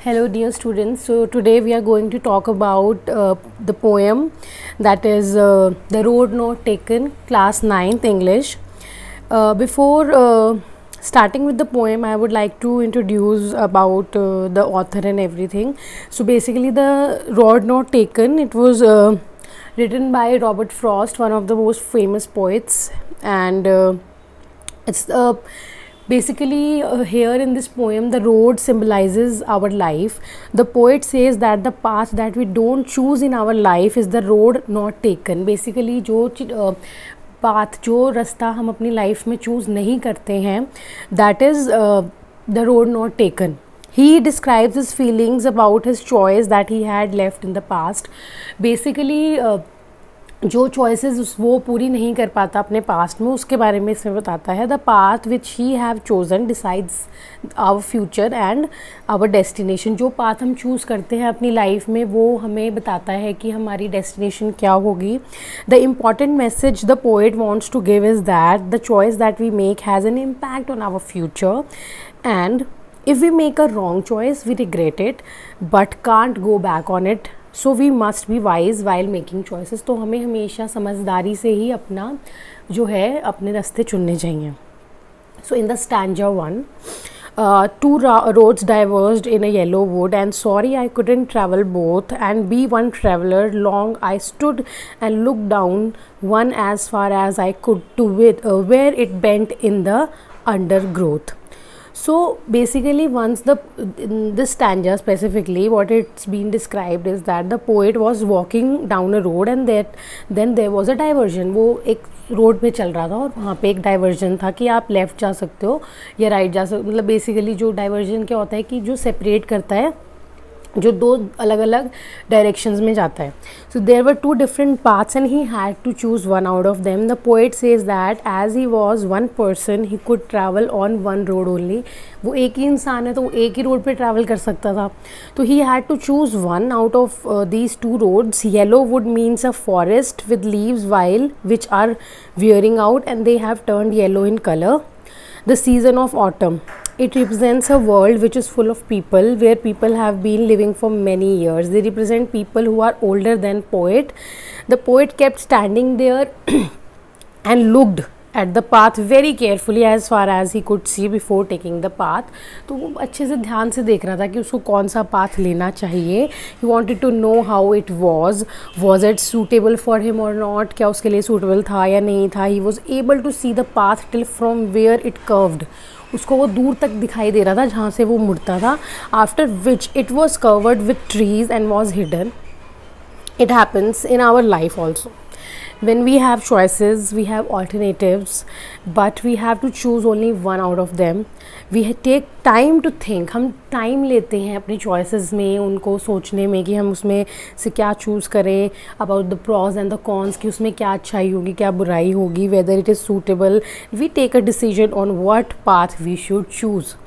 Hello, dear students. So, today we are going to talk about the poem that is The Road Not Taken, class 9th English. Before starting with the poem, I would like to introduce about the author and everything. So, basically, The Road Not Taken, it was written by Robert Frost, one of the most famous poets, and it's basically here in this poem the road symbolizes our life. The poet says that the path that we don't choose in our life is the road not taken. Basically जो path जो रास्ता हम अपनी life में choose नहीं करते हैं, that is the road not taken. He describes his feelings about his choice that he had left in the past. Basically जो चॉइसेस वो पूरी नहीं कर पाता अपने पास्ट में, उसके बारे में इसमें बताता है. The path which he have chosen decides our future and our destination. जो पाथ हम चूज़ करते हैं अपनी लाइफ में वो हमें बताता है कि हमारी डेस्टिनेशन क्या होगी. The important message the poet wants to give is that the choice that we make has an impact on our future, and if we make a wrong choice we regret it but can't go back on it, so we must be wise while making choices. तो हमें हमेशा समझदारी से ही अपना जो है अपने रास्ते चुनने चाहिए. So in the stanza 1, two roads diverged in a yellow wood, and sorry I couldn't travel both and be one traveler. Long I stood and looked down one as far as I could to where it bent in the undergrowth. So basically once this stanza specifically what it's been described is that the poet was walking down a road and then there was a diversion. वो एक road पे चल रहा था और वहाँ पे एक डाइवर्जन था कि आप लेफ़्ट जा सकते हो या राइट जा सकते हो. मतलब बेसिकली जो डाइवर्जन क्या होता है कि जो सेपरेट करता है, जो दो अलग अलग डायरेक्शंस में जाता है. So there were two different paths and he had to choose one out of them. The poet says that as he was one person he could travel on one road only. वो एक ही इंसान है तो वो एक ही road पे travel कर सकता था. तो he had to choose one out of these two roads. Yellow wood means a forest with leaves while which are wearing out and they have turned yellow in colour. The season of autumn, it represents a world which is full of people, where people have been living for many years. They represent people who are older than poet. The poet kept standing there and looked at the path very carefully as far as he could see before taking the path. तो वो अच्छे से ध्यान से देख रहा था कि उसको कौन सा पाथ लेना चाहिए. He wanted to know how it was it suitable for him or not, क्या उसके लिए suitable था या नहीं था. He was able to see the path till from where it curved. उसको वो दूर तक दिखाई दे रहा था जहाँ से वो मुड़ता था. After which it was covered with trees and was hidden. It happens in our life also. When we have choices, we have alternatives, but we have to choose only one out of them. We take time to think. हम time लेते हैं अपनी choices में, उनको सोचने में कि हम उसमें से क्या चूज़ करें, about the pros and the cons, कि उसमें क्या अच्छाई होगी क्या बुराई होगी, whether it is suitable. We take a decision on what path we should choose.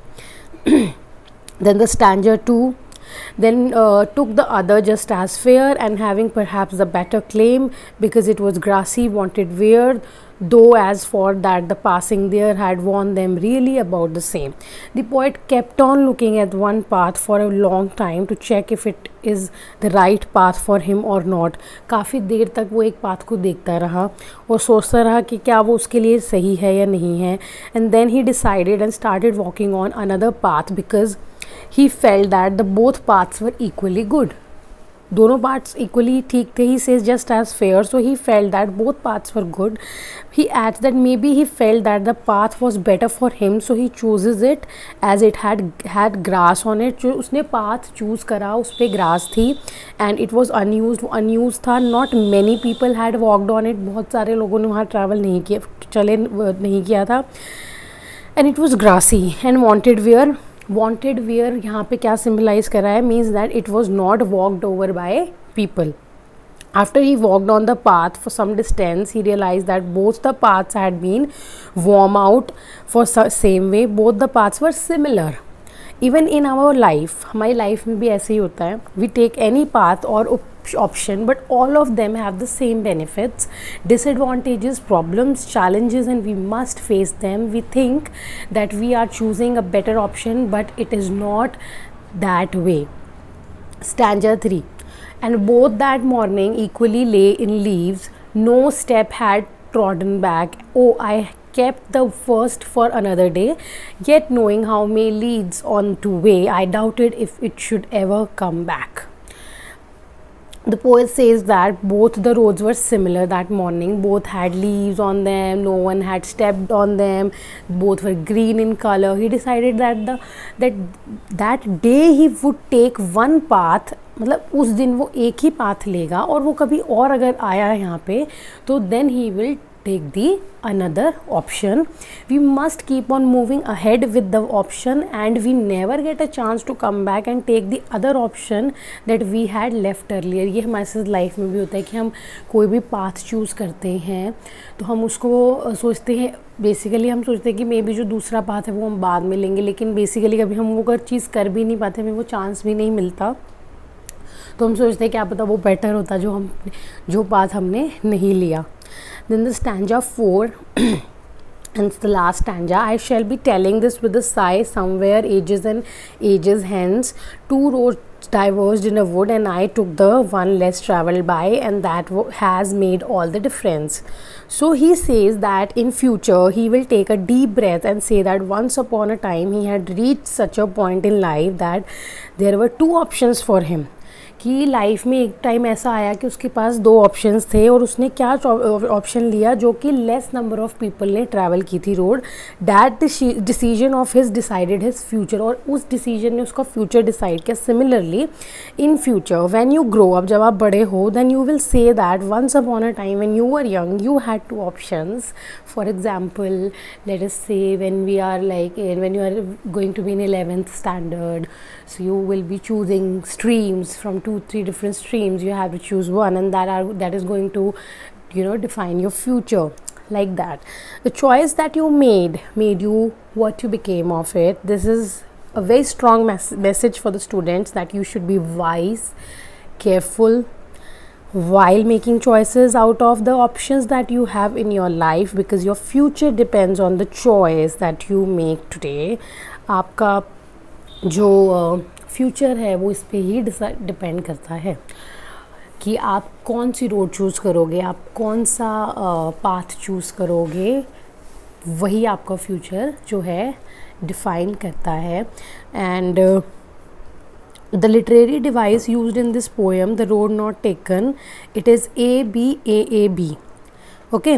Then the stanza 2, then took the other just as fair and having perhaps the better claim because it was grassy wanted wear, though as for that the passing there had warned them really about the same. The poet kept on looking at one path for a long time to check if it is the right path for him or not. काफ़ी देर तक वो एक path को देखता रहा और सोचता रहा कि क्या वो उसके लिए सही है या नहीं है. And then he decided and started walking on another path because he felt that the both paths were equally good. दोनों पार्ट्स इक्वली ठीक थे. He says just as fair, so he felt that both paths were good. He adds that may be he felt that the path was better for him, so he chooses it as it had grass on it. जो उसने path choose करा उस पर grass थी and it was unused था. Not many people had walked on it. बहुत सारे लोगों ने वहाँ ट्रैवल नहीं किया था. And it was grassy and wanted where यहाँ पे क्या symbolize कर रहा है, means that it was not walked over by people. After he walked on the path for some distance, he realized that both the paths had been worn out for same way. Both the paths were similar. Even in our life, हमारी life में भी ऐसे ही होता है. We take any path or option, but all of them have the same benefits, disadvantages, problems, challenges, and we must face them. We think that we are choosing a better option, but it is not that way. Stanza 3. And both that morning equally lay in leaves, no step had trodden back. Oh, I kept the first for another day, yet knowing how May leads on to way, I doubted if it should ever come back. The poet says that both the roads were similar that morning. Both had leaves on them, no one had stepped on them, both were green in color. He decided that that day he would take one path, मतलब उस दिन वो एक ही path लेगा और वो कभी और अगर आया यहाँ पे तो then he will take the another option. We must keep on moving ahead with the option and we never get a chance to come back and take the other option that we had left earlier. ये हमारे life में भी होता है कि हम कोई भी पाथ चूज़ करते हैं तो हम उसको सोचते हैं, बेसिकली हम सोचते हैं कि मे बी जो दूसरा पाथ है वो हम बाद में लेंगे, लेकिन बेसिकली कभी हम वो चीज़ कर भी नहीं पाते, हमें वो चांस भी नहीं मिलता, तो हम सोचते हैं क्या पता वो बेटर होता जो पाथ हमने नहीं लिया. Then the stanza 4 and it's the last stanza. I shall be telling this with a sigh, somewhere ages and ages hence two roads diverged in a wood and I took the one less travelled by, and that has made all the difference. So he says that in future he will take a deep breath and say that once upon a time he had reached such a point in life that there were two options for him. कि life में एक time ऐसा आया कि उसके पास दो options थे और उसने क्या ऑप्शन लिया जो कि लेस नंबर ऑफ पीपल ने ट्रैवल की थी road. That decision of his decided his future, और उस डिसीजन ने उसका फ्यूचर डिसाइड किया. Similarly in future when you grow up, जब आप बड़े हो, then you will say that once upon a time when you are young you had two options. For example let us say when we are like when you are going to be in 11th standard, so you will be choosing streams from 2-3 different streams. You have to choose one, and that is going to define your future, like that. The choice that you made you what you became of it. This is a very strong message for the students that you should be wise, careful while making choices out of the options that you have in your life, because your future depends on the choice that you make today. आपका जो future है वो इस पे ही depend करता है कि आप कौन सी रोड चूज़ करोगे, आप कौन सा पाथ चूज़ करोगे, वही आपका फ्यूचर जो है डिफाइन करता है. And the literary device used in this poem the road not taken, it is ABAAB. Okay.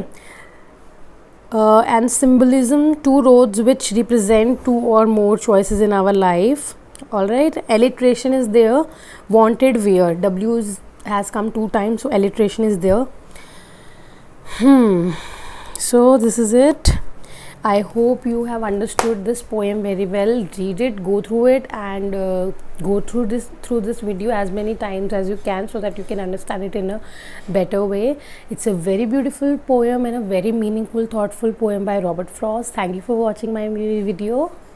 And symbolism, two roads which represent two or more choices in our life. All right, alliteration is there. Wanted where, W has come 2 times, so alliteration is there. So this is it. I hope you have understood this poem very well. Read it, go through it, and go through this video as many times as you can so that you can understand it in a better way. It's a very beautiful poem and a very meaningful, thoughtful poem by Robert Frost. Thank you for watching my video.